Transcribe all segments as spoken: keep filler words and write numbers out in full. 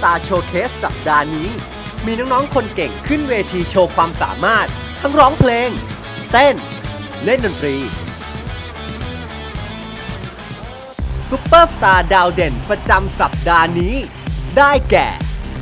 Star Showcase สัปดาห์นี้มีน้องๆคนเก่งขึ้นเวทีโชว์ความสามารถทั้งร้องเพลงเต้นเล่นดนตรีซุปเปอร์สตาร์ดาวเด่นประจำสัปดาห์นี้ได้แก่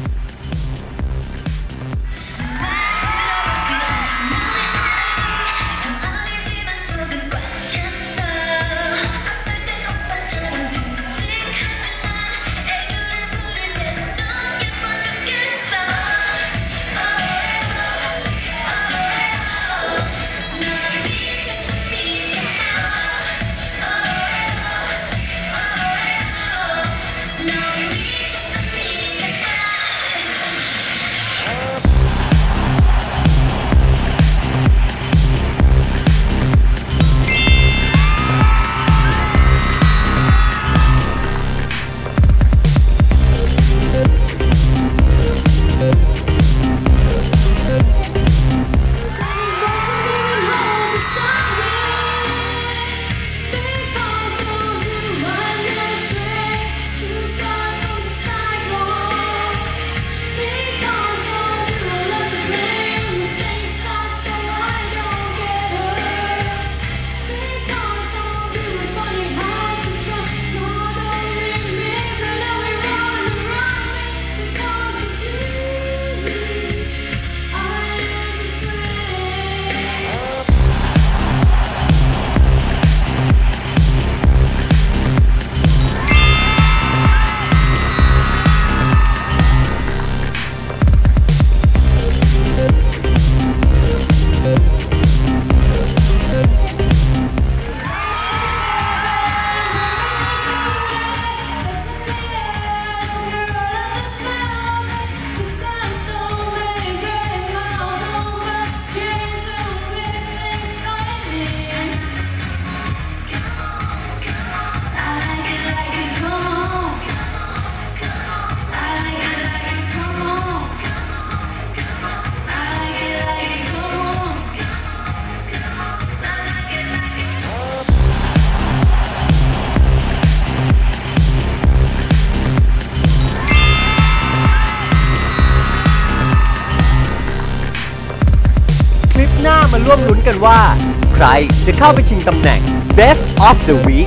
หน้ามาร่วมลุ้นกันว่าใครจะเข้าไปชิงตำแหน่ง Best of the Week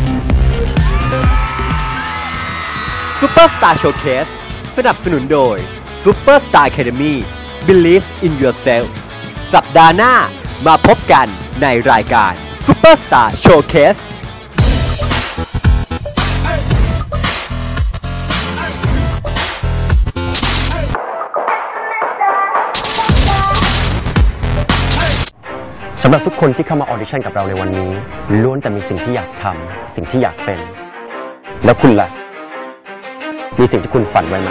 Super Star Showcase สนับสนุนโดย Super Star Academy Believe in Yourself สัปดาห์หน้ามาพบกันในรายการ Super Star Showcase สำหรับทุกคนที่เข้ามาออดิชั่นกับเราในวันนี้ล้วนแต่มีสิ่งที่อยากทำสิ่งที่อยากเป็นแล้วคุณล่ะมีสิ่งที่คุณฝันไว้ไหม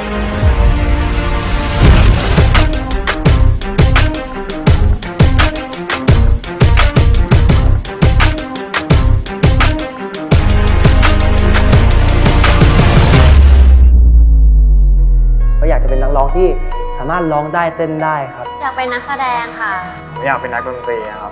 ก็อยากจะเป็นนักร้องที่สามารถร้องได้เต้นได้ครับอยากเป็นนักแสดงค่ะอยากเป็นนักดนตรีครับ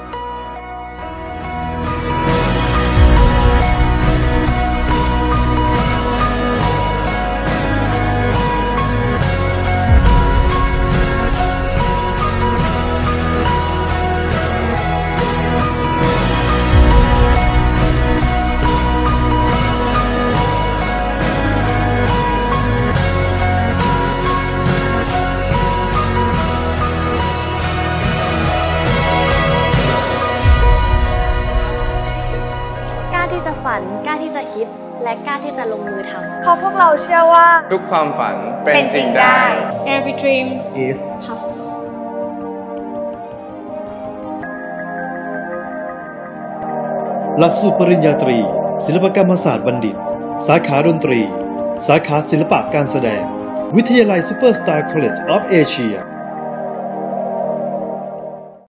ฝันกล้าที่จะคิดและกล้าที่จะลงมือทำเพราะพวกเราเชื่อว่าทุกความฝันเป็นจริงได้ Every dream is possible หลักสูตรปริญญาตรีศิลปกรรมศาสตร์บัณฑิตสาขาดนตรีสาขาศิลปะการแสดงวิทยาลัย Super Star College of Asia